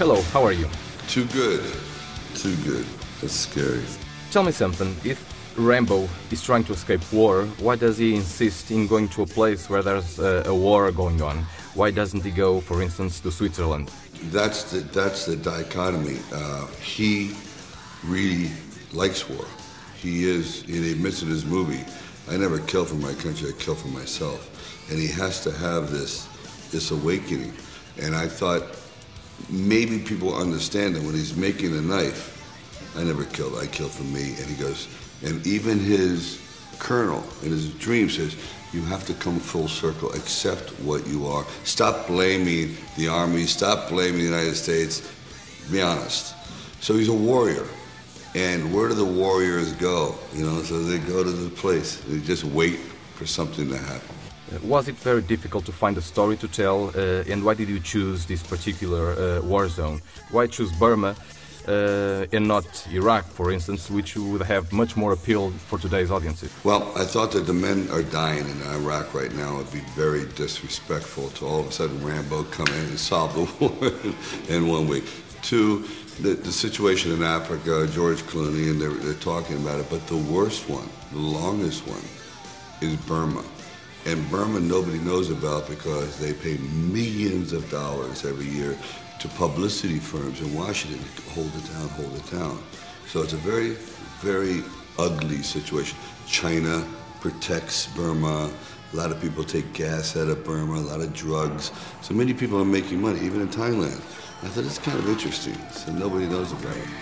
Hello, how are you? Too good. Too good. That's scary. Tell me something. If Rambo is trying to escape war, why does he insist in going to a place where there's a war going on? Why doesn't he go, for instance, to Switzerland? That's the dichotomy. He really likes war. He admits in his movie, I never kill for my country, I kill for myself. And he has to have this awakening. And I thought maybe people understand that when he's making a knife, I never killed, I killed for me. And he goes, and even his colonel in his dream says, you have to come full circle, accept what you are. Stop blaming the army, stop blaming the United States, be honest. So he's a warrior. And where do the warriors go? So they go to the place. They just wait for something to happen. Was it very difficult to find a story to tell, and why did you choose this particular war zone? Why choose Burma and not Iraq, for instance, which would have much more appeal for today's audiences? Well, I thought that the men are dying in Iraq right now. It would be very disrespectful to all of a sudden Rambo come in and solve the war in 1 week. Two, the situation in Africa, George Clooney, and they're talking about it, but the worst one, the longest one, is Burma. And Burma nobody knows about because they pay millions of dollars every year to publicity firms in Washington to hold it down. So it's a very, very ugly situation. China protects Burma. A lot of people take gas out of Burma, a lot of drugs. So many people are making money, even in Thailand. I thought it's kind of interesting, so nobody knows about it.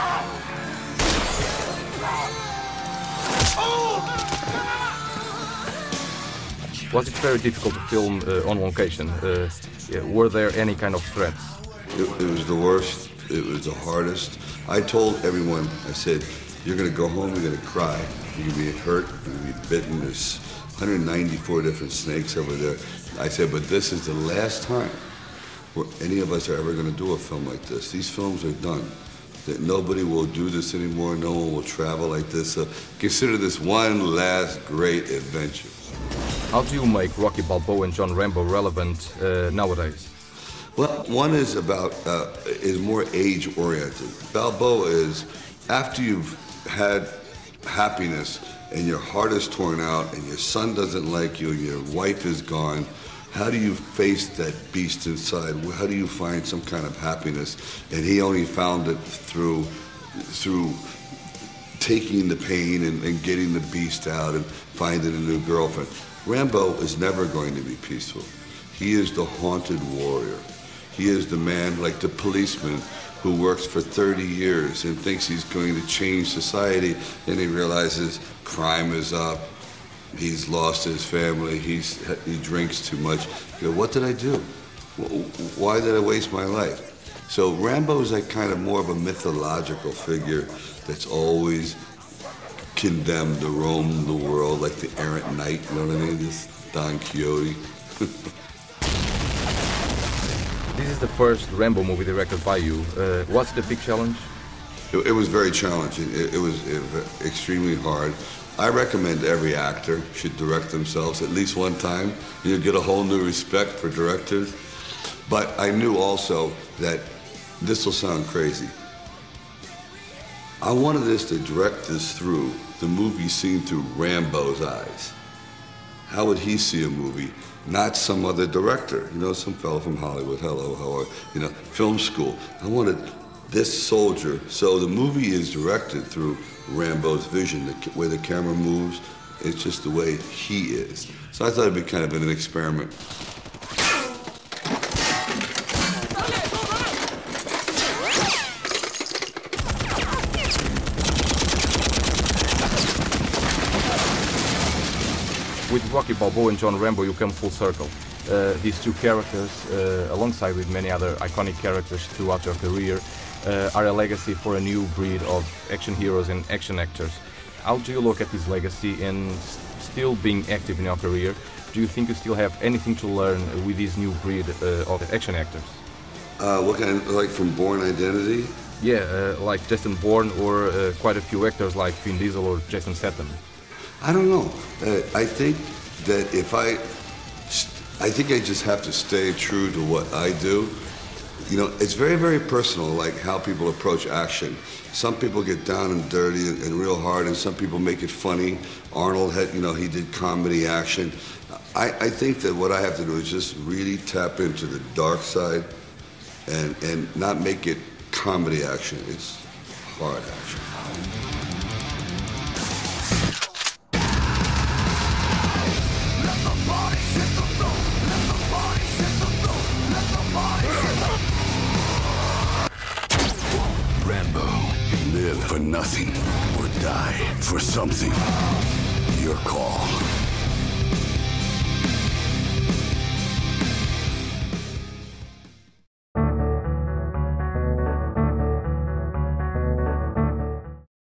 Was it very difficult to film on location? Were there any kind of threats? It was the worst. It was the hardest. I told everyone, I said, you're going to go home, you're going to cry. You're going to be hurt, you're going to be bitten. There's 194 different snakes over there. I said, but this is the last time where any of us are ever going to do a film like this. These films are done. That nobody will do this anymore. No one will travel like this. So consider this one last great adventure. How do you make Rocky Balboa and John Rambo relevant nowadays? Well, one is is more age-oriented. Balboa is, after you've had happiness and your heart is torn out and your son doesn't like you and your wife is gone, how do you face that beast inside? How do you find some kind of happiness? And he only found it through taking the pain and getting the beast out and finding a new girlfriend. Rambo is never going to be peaceful. He is the haunted warrior. He is the man, like the policeman, who works for 30 years and thinks he's going to change society, and he realizes crime is up, he's lost his family, he drinks too much. You go, what did I do? Why did I waste my life? So Rambo is like kind of more of a mythological figure that's always condemned to roam the world like the errant knight, you know what I mean? This Don Quixote. This is the first Rambo movie directed by you. What's the big challenge? It was very challenging. It was extremely hard. I recommend every actor should direct themselves at least one time. You'll get a whole new respect for directors. But I knew also that this will sound crazy. I wanted us to direct this through the movie seen through Rambo's eyes. How would he see a movie? Not some other director, some fellow from Hollywood, hello, how are, film school. I wanted this soldier, so the movie is directed through Rambo's vision, the way the camera moves, it's just the way he is. So I thought it'd be kind of an experiment. With Rocky Balboa and John Rambo, you come full circle. These two characters, alongside with many other iconic characters throughout your career, are a legacy for a new breed of action heroes and action actors. How do you look at this legacy and still being active in your career? Do you think you still have anything to learn with this new breed of action actors? What kind of, like from Bourne Identity? Yeah, like Jason Bourne or quite a few actors like Vin Diesel or Jason Statham. I don't know. I think that I think I just have to stay true to what I do. You know, it's very, very personal, like how people approach action. Some people get down and dirty and real hard, and some people make it funny. Arnold had, you know, he did comedy action. I think that what I have to do is just really tap into the dark side and not make it comedy action. It's hard action. Rambo, live for nothing or die for something. Your call.